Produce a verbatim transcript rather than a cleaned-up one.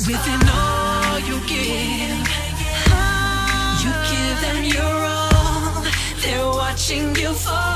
Within all you give, you give them your all. They're watching you fall.